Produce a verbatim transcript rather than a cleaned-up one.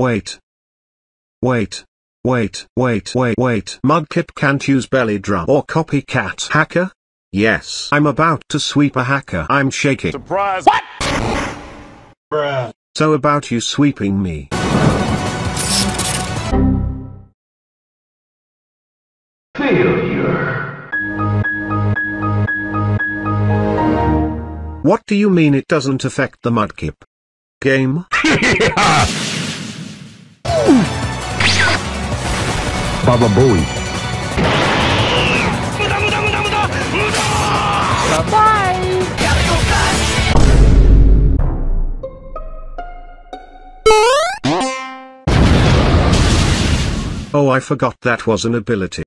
wait. Wait. Wait, wait, wait, wait. Mudkip can't use belly drum or copycat hacker? Yes. I'm about to sweep a hacker. I'm shaking. Surprise! What? Bruh. So about you sweeping me. Failure. What do you mean it doesn't affect the Mudkip game? Baba Booey. Bye-bye! Gotta go fast! Oh, I forgot that was an ability.